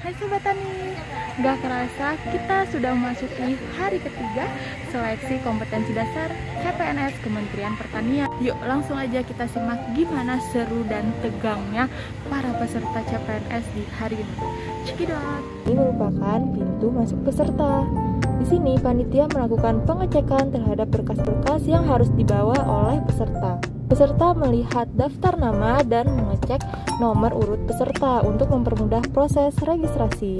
Hai Sobat Tani, gak kerasa kita sudah memasuki hari ketiga seleksi kompetensi dasar CPNS Kementerian Pertanian. Yuk langsung aja kita simak gimana seru dan tegangnya para peserta CPNS di hari ini. Cekidot. Ini merupakan pintu masuk peserta. Di sini panitia melakukan pengecekan terhadap berkas-berkas yang harus dibawa oleh peserta. Peserta melihat daftar nama dan mengecek nomor urut peserta untuk mempermudah proses registrasi.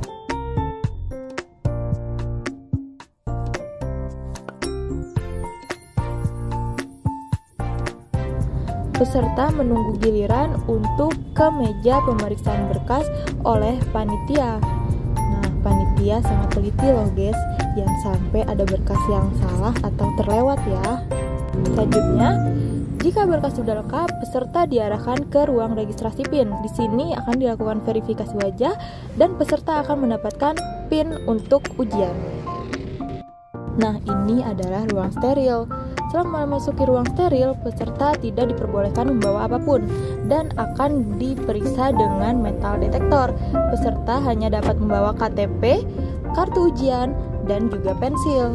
Peserta menunggu giliran untuk ke meja pemeriksaan berkas oleh panitia. Nah, panitia sangat teliti loh guys, jangan sampai ada berkas yang salah atau terlewat ya. Selanjutnya, jika berkas sudah lengkap, peserta diarahkan ke ruang registrasi PIN. Di sini akan dilakukan verifikasi wajah dan peserta akan mendapatkan PIN untuk ujian. Nah, ini adalah ruang steril. Selama memasuki ruang steril, peserta tidak diperbolehkan membawa apapun dan akan diperiksa dengan metal detektor. Peserta hanya dapat membawa KTP, kartu ujian, dan juga pensil.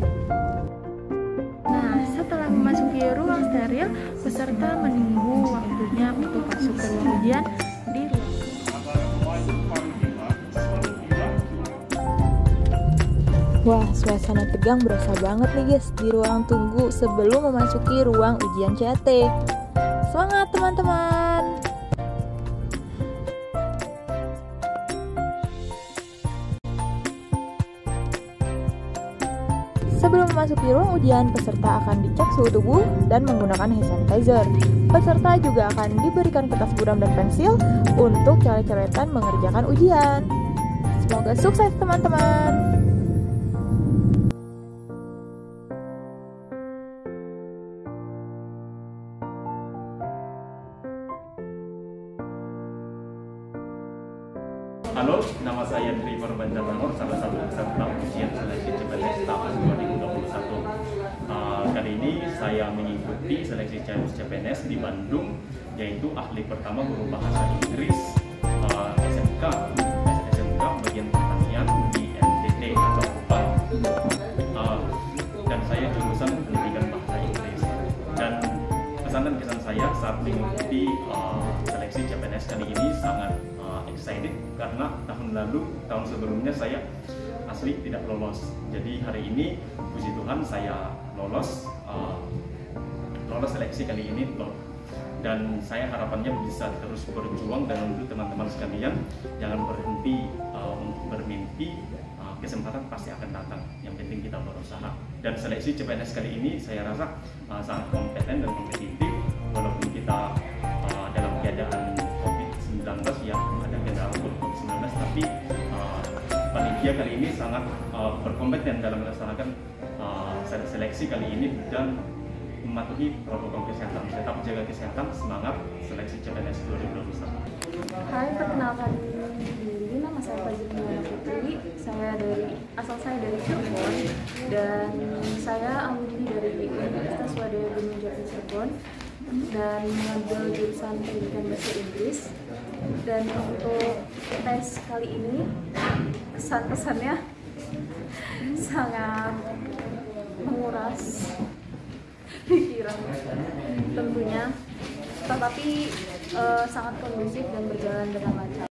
Nah, setelah memasuki ruang steril, peserta menunggu waktunya untuk masuk ke ruang ujian di ruang. Wah, suasana tegang berasa banget nih guys di ruang tunggu sebelum memasuki ruang ujian CAT. Semangat teman-teman! Sebelum memasuki ruang ujian, peserta akan dicek suhu tubuh dan menggunakan hand sanitizer. Peserta juga akan diberikan kertas buram dan pensil untuk coret-coretan mengerjakan ujian. Semoga sukses teman-teman! Halo, nama saya Trevor Banjarnagor, salah satu peserta ujian seleksi CPNS tahun 2021. Kali ini saya mengikuti seleksi CPNS di Bandung, yaitu ahli pertama guru bahasa Inggris SMK bagian pertanian di NTT atau UPAN. Dan saya jurusan pendidikan bahasa Inggris. Dan kesan dan kesan saya saat mengikuti seleksi CPNS kali ini sangat excited karena tahun sebelumnya saya asli tidak lolos. Jadi hari ini puji Tuhan saya lolos seleksi kali ini loh. Dan saya harapannya bisa terus berjuang, dan untuk teman-teman sekalian jangan berhenti bermimpi, kesempatan pasti akan datang. Yang penting kita berusaha. Dan seleksi CPNS kali ini saya rasa sangat kompeten dan kompetitif, walaupun kita dalam keadaan COVID-19 yang ada kendala COVID-19, tapi panitia kali ini sangat berkompeten dalam melaksanakan seleksi kali ini dan mematuhi protokol kesehatan. Tetap jaga kesehatan, semangat seleksi CPNS 2021. Hai, perkenalkan diri, nama saya Fajri Putri. Asal saya dari Cirebon dan saya alumni dari Universitas Swadaya Gunung Cirebon dan mengambil jurusan pendidikan bahasa Inggris. Dan untuk tes kali ini kesan-kesannya sangat menguras pikiran tentunya, tetapi sangat kondusif dan berjalan dengan lancar.